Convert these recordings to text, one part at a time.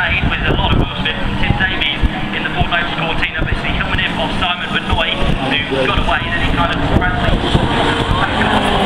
made with a lot of wheel spin from Tim Davies in the Ford Lotus Cortina, but it's the Hillman Imp of Simon Benoit who got away, and then he kind of randomly back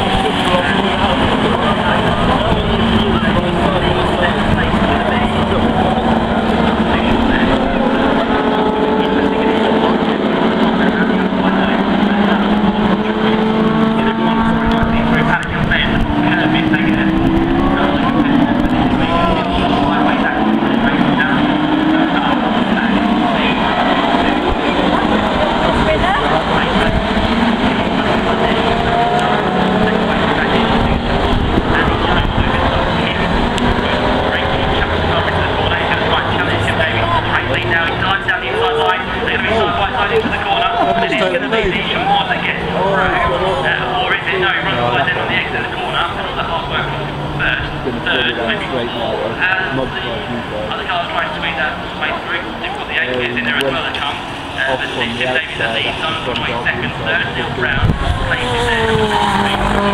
other cars trying to squeeze that way through. They've got the 8 kids in there as well that come. But Tim Davies that leads on for 22nd, third, Neil Brown places there.